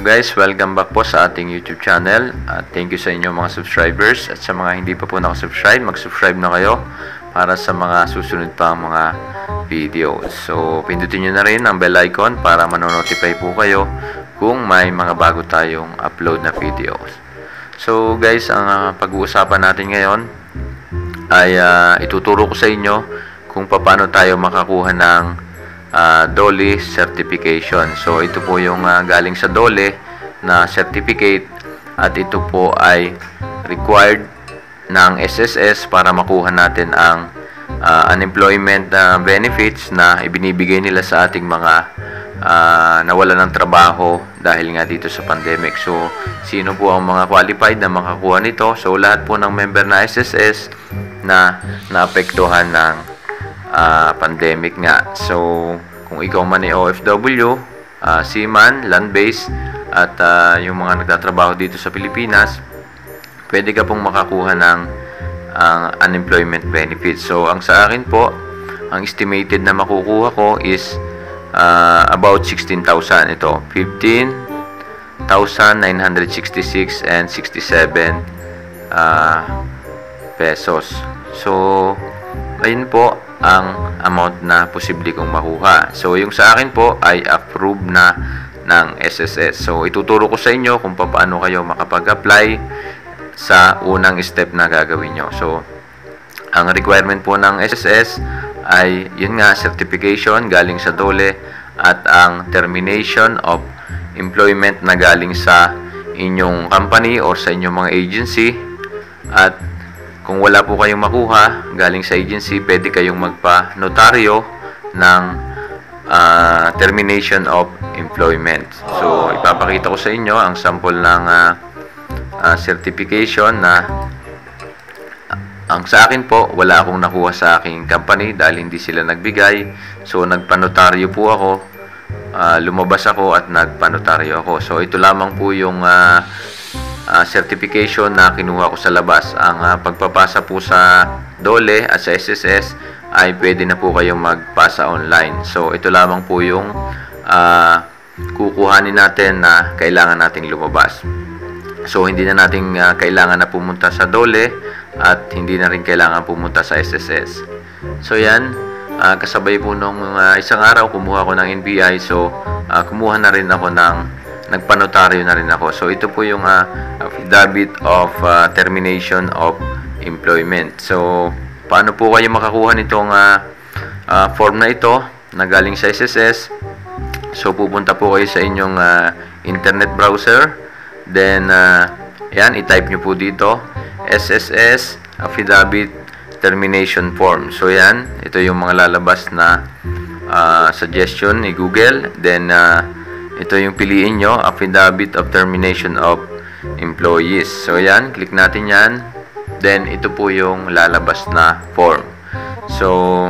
guys, welcome back po sa ating YouTube channel. At thank you sa inyo mga subscribers. At sa mga hindi pa po nakasubscribe, mag-subscribe na kayo para sa mga susunod pa mga videos. So, pindutin nyo na rin ang bell icon para manonotify po kayo kung may mga bago tayong upload na videos. So guys, ang pag-uusapan natin ngayon ay ituturo ko sa inyo kung paano tayo makakuha ng DOLE certification. So ito po yung galing sa DOLE na certificate at ito po ay required ng SSS para makuha natin ang unemployment benefits na ibinibigay nila sa ating mga nawalan ng trabaho dahil nga dito sa pandemic. So sino po ang mga qualified na makakuha nito? So lahat po ng member na SSS na naapektuhan ng pandemic nga. So kung ikaw man ay OFW, seaman, land-based at yung mga nagtatrabaho dito sa Pilipinas, pwede ka pong makakuha ng unemployment benefits. So ang sa akin po, ang estimated na makukuha ko is about 16,000. Ito 15,966 and 67 pesos. So ayun po ang amount na posible kong makuha. So yung sa akin po ay approved na ng SSS. So ituturo ko sa inyo kung paano kayo makapag-apply sa unang step na gagawin nyo. So ang requirement po ng SSS ay yun nga, certification galing sa DOLE at ang termination of employment na galing sa inyong company or sa inyong mga agency. At kung wala po kayong makuha galing sa agency, pwede kayong magpa-notaryo ng termination of employment. So ipapakita ko sa inyo ang sample ng certification na ang sa akin po, wala akong nakuha sa aking company dahil hindi sila nagbigay. So nagpa-notaryo po ako, lumabas ako at nagpa-notaryo ako. So ito lamang po yung certification na kinuha ko sa labas. Ang pagpapasa po sa DOLE at sa SSS ay pwede na po kayong magpasa online. So ito lamang po yung kukuhanin natin na kailangan nating lumabas. So hindi na natin kailangan na pumunta sa DOLE at hindi na rin kailangan pumunta sa SSS. So yan, kasabay po nung isang araw kumuha ko ng NBI. So kumuha na rin ako ng nagpanotaryo na rin ako. So ito po yung affidavit of termination of employment. So paano po kayo makakuha nitong form na ito na galing sa SSS? So pupunta po kayo sa inyong internet browser. Then yan, i-type nyo po dito SSS affidavit termination form. So yan, ito yung mga lalabas na suggestion ni Google. Then ito yung piliin nyo, affidavit of termination of employees. So yan, click natin yan. Then ito po yung lalabas na form. So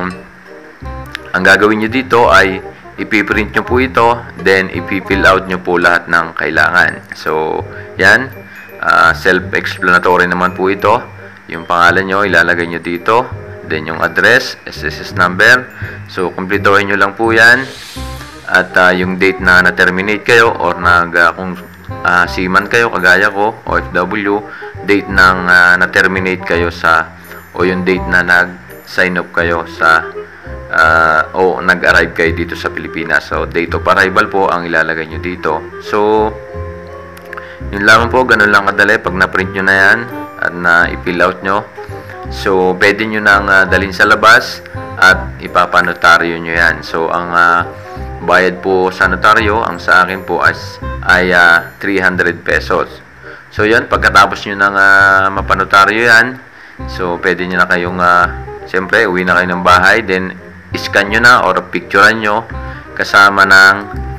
ang gagawin nyo dito ay ipiprint nyo po ito, then ipifill out nyo po lahat ng kailangan. So yan, self-explanatory naman po ito. Yung pangalan nyo, ilalagay nyo dito. Then yung address, SSS number. So kumplituhin nyo lang po yan. At yung date na na-terminate kayo or kung seaman kayo, kagaya ko, OFW, date nang na-terminate kayo o yung date na nag-sign up kayo sa o nag-arrive kayo dito sa Pilipinas. So date of arrival po ang ilalagay nyo dito. So yun lang po, ganun lang kadali. Pag na-print nyo na yan at na-fill out nyo, so pwede nyo nang dalhin sa labas at ipapanotaryo nyo yan. So ang bayad po sa notaryo, ang sa akin po ay 300 pesos. So yan, pagkatapos nyo nang mapanotaryo yan, so pwede nyo na kayong siyempre uwi na kayo ng bahay, then scan nyo na or picturean nyo kasama ng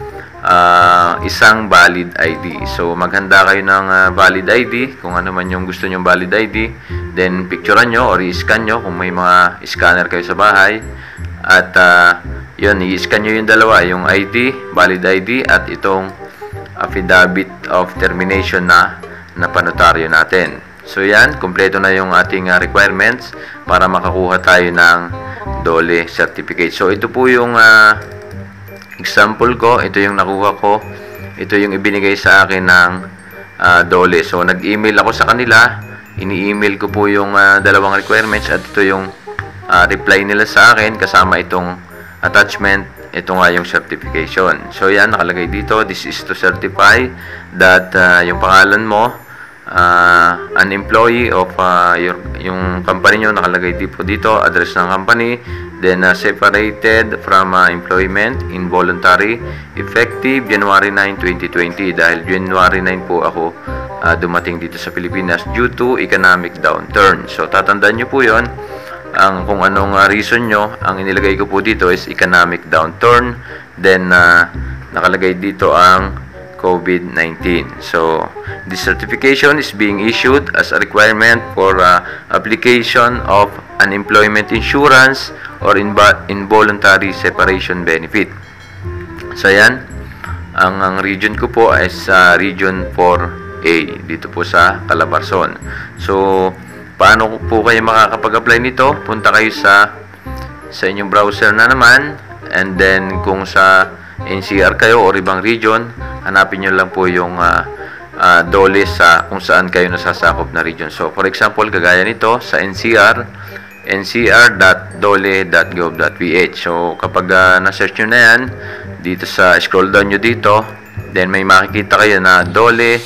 isang valid ID. So maghanda kayo ng valid ID, kung ano man yung gusto nyong valid ID, then picturean nyo or i-scan nyo kung may mga scanner kayo sa bahay. At yun, i-scan nyo yung dalawa, yung ID, valid ID at itong affidavit of termination na napanotaryo natin. So yan, kumpleto na yung ating requirements para makakuha tayo ng DOLE certificate. So ito po yung example ko, ito yung nakuha ko ito yung ibinigay sa akin ng DOLE. So, nag-email ako sa kanila. Ini-email ko po yung dalawang requirements at ito yung reply nila sa akin kasama itong attachment. Ito nga yung certification. So, yan, nakalagay dito. This is to certify that yung pangalan mo, an employee of yung company nyo, nakalagay dito, address ng company, then separated from employment, involuntary, effective January 9, 2020. Dahil January 9 po ako dumating dito sa Pilipinas due to economic downturn. So, tatandaan nyo po yon. Kung anong reason nyo, ang inilagay ko po dito is economic downturn. Then, nakalagay dito ang COVID-19. So, this certification is being issued as a requirement for application of unemployment insurance or involuntary separation benefit. So, yan. Ang region ko po is Region 4A dito po sa Calabarzon. So, paano po kayo makakapag-apply nito? Punta kayo sa inyong browser na naman, and then kung sa NCR kayo or ibang region, hanapin nyo lang po yung DOLE sa kung saan kayo nasasakop na region. So, for example, kagaya nito sa NCR, ncr.dole.gov.ph. So, kapag na-search nyo na yan, dito sa scroll down nyo dito, then may makikita kayo na DOLE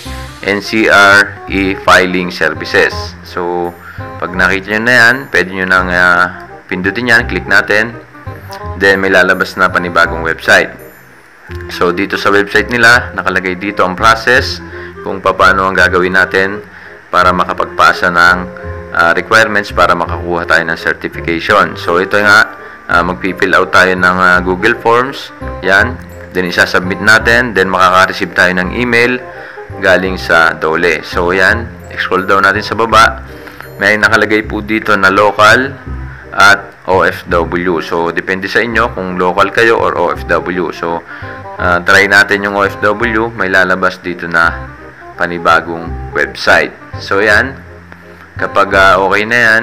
NCR e-filing services. So, pag nakita nyo na yan, pwede nyo nang pindutin yan, click natin, then may lalabas na panibagong website. So, dito sa website nila, nakalagay dito ang process kung paano ang gagawin natin para makapagpasa ng requirements para makakuha tayo ng certification. So, ito nga, magpifill out tayo ng Google Forms. Yan. Then, isasubmit natin. Then, makaka-receive tayo ng email galing sa DOLE. So, yan. Scroll down natin sa baba. May nakalagay po dito na local at OFW. So, depende sa inyo kung local kayo or OFW. So, try natin yung OFW. May lalabas dito na panibagong website. So, yan. Kapag okay na yan,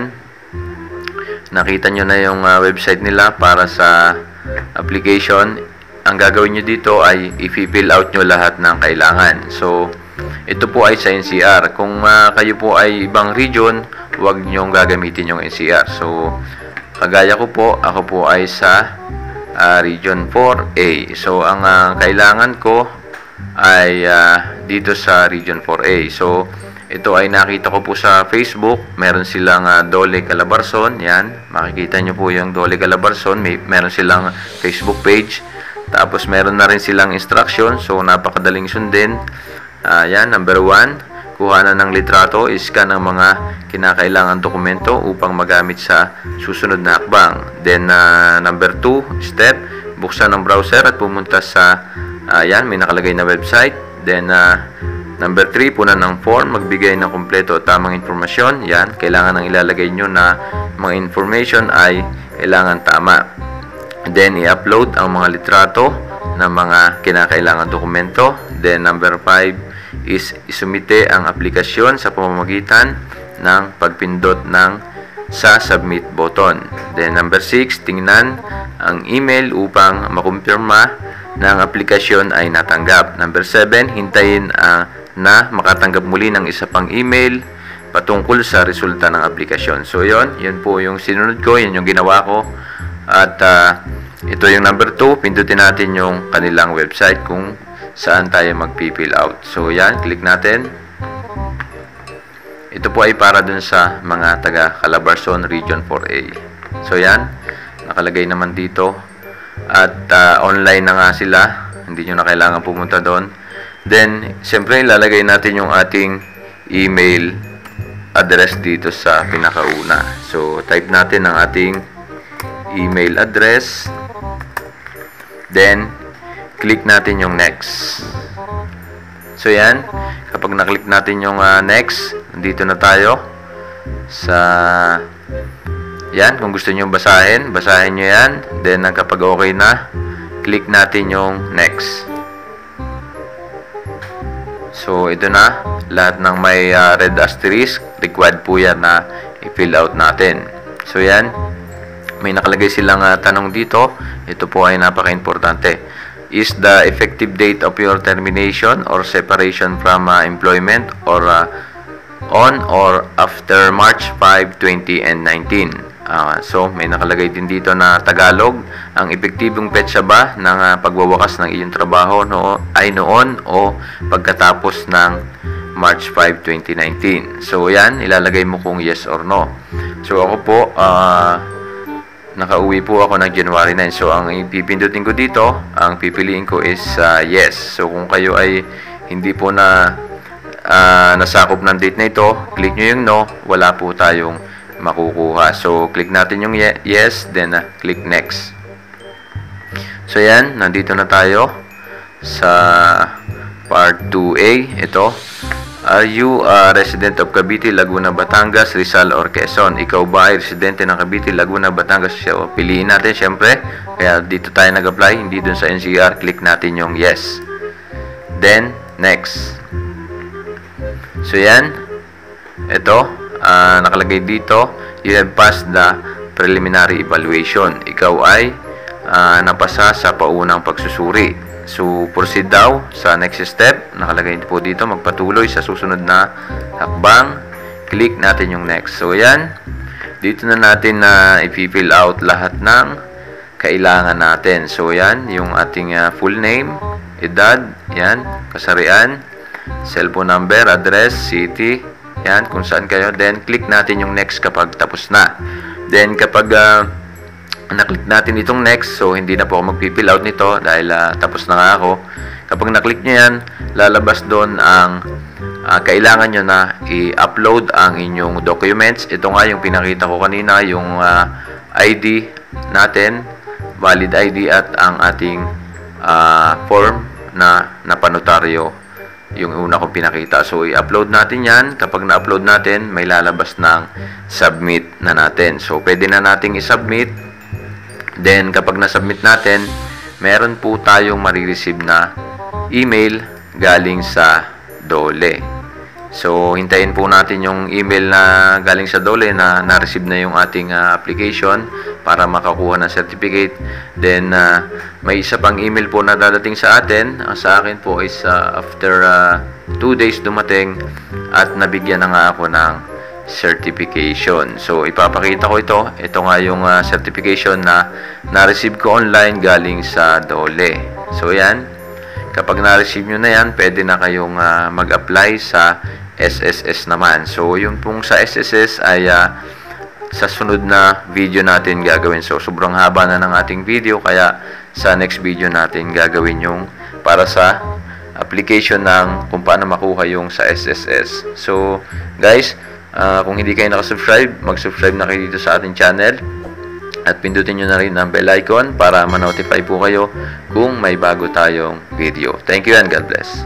nakita nyo na yung website nila para sa application. Ang gagawin nyo dito ay i-fill out nyo lahat ng kailangan. So, ito po ay sa NCR. Kung kayo po ay ibang region, huwag nyong gagamitin yung NCR. So, kagaya ko po, ako po ay sa Region 4A. So, ang kailangan ko ay dito sa Region 4A. So, ito ay nakita ko po sa Facebook. Meron silang DOLE Calabarzon. Yan. Makikita nyo po yung DOLE Calabarzon. Meron silang Facebook page. Tapos, meron na rin silang instruction. So, napakadaling sundin. Yan. Number 1, kuhanan ng litrato, scan ang mga kinakailangan dokumento upang magamit sa susunod na hakbang. Then, number 2, step, buksan ang browser at pumunta sa, yan, may nakalagay na website. Then, number 3, punan ng form, magbigay ng kumpleto at tamang informasyon. Yan, kailangan ng ilalagay nyo na mga information ay kailangan tama. Then, i-upload ang mga litrato ng mga kinakailangan dokumento. Then, number 5, is isumite ang aplikasyon sa pamamagitan ng pagpindot sa submit button. Then number 6, tingnan ang email upang makumpirma na ang aplikasyon ay natanggap. Number 7, hintayin na makatanggap muli ng isa pang email patungkol sa resulta ng aplikasyon. So yun po yung sinunod ko, yun yung ginawa ko. At ito yung number 2, pindutin natin yung kanilang website kung saan tayo mag-fill out. So, yan. Click natin. Ito po ay para dun sa mga taga Calabarzon Region 4A. So, yan. Nakalagay naman dito. At online na nga sila. Hindi nyo na kailangan pumunta doon. Then, siyempre, ilalagay natin yung ating email address dito sa pinakauna. So, type natin ang ating email address. Then, click natin yung next. So, yan. Kapag na-click natin yung next, dito na tayo sa yan. Kung gusto nyo basahin nyo yan. Then, kapag okay na, click natin yung next. So, ito na. Lahat ng may red asterisk, required po yan na i-fill out natin. So, yan. May nakalagay silang tanong dito. Ito po ay napaka-importante. is the effective date of your termination or separation from employment or on or after March 5, 2019. So, may nakalagay din dito na Tagalog. Ang epektibong petsa ba ng pagwawakas ng iyong trabaho ay noon o pagkatapos ng March 5, 2019. So, yan, ilalagay mo kung yes or no. So, ako po, nakauwi po ako ng January 9. So, ang ipipindutin ko dito, ang pipiliin ko is yes. So, kung kayo ay hindi po nasakop ng date na ito, click nyo yung no, wala po tayong makukuha. So, click natin yung yes, then click next. So, yan, nandito na tayo sa part 2A. Ito, are you a resident of Cavite, Laguna, Batangas, Rizal, or Quezon? Ikaw ba ay residente ng Cavite, Laguna, Batangas? So, piliin natin, syempre. Kaya dito tayo nag-apply, hindi dun sa NCR. Click natin yung yes. Then, next. So, yan. Ito, nakalagay dito, you have passed the preliminary evaluation. Ikaw ay napasa sa paunang pagsusuri. So, proceed daw sa next step. Nakalagay po dito, magpatuloy sa susunod na hakbang. Click natin yung next. So, yan. Dito na natin i-fill out lahat ng kailangan natin. So, yan. Yung ating full name, edad, yan, kasarian, cellphone number, address, city, yan, kung saan kayo. Then, click natin yung next kapag tapos na. Then, kapag na-click natin itong next, so hindi na po ako mag-fill out nito dahil tapos na nga ako. Kapag na-click nyo yan, lalabas doon ang kailangan nyo na i-upload ang inyong documents. Ito nga yung pinakita ko kanina, yung ID natin, valid ID, at ang ating form na napanotaryo, yung una kong pinakita. So, i-upload natin yan. Kapag na-upload natin, may lalabas ng submit na natin. So, pwede na nating i-submit. Then, kapag na-submit natin, meron po tayong marireceive na email galing sa DOLE. So, hintayin po natin yung email na galing sa DOLE na na-receive na yung ating application para makakuha ng certificate. Then, may isa pang email po na dadating sa atin. Sa akin po is after 2 days dumating at nabigyan na nga ako ng certification. So, ipapakita ko ito. Ito nga yung certification na na-receive ko online galing sa DOLE. So, yan. Kapag na-receive nyo na yan, pwede na kayong mag-apply sa SSS naman. So, yung pong sa SSS ay sa sunod na video natin gagawin. So, sobrang haba na ng ating video, kaya sa next video natin gagawin yung para sa application ng kung paano makuha yung sa SSS. So, guys, kung hindi kayo nakasubscribe, mag-subscribe na kayo dito sa ating channel at pindutin nyo na rin ang bell icon para ma-notify po kayo kung may bago tayong video. Thank you and God bless.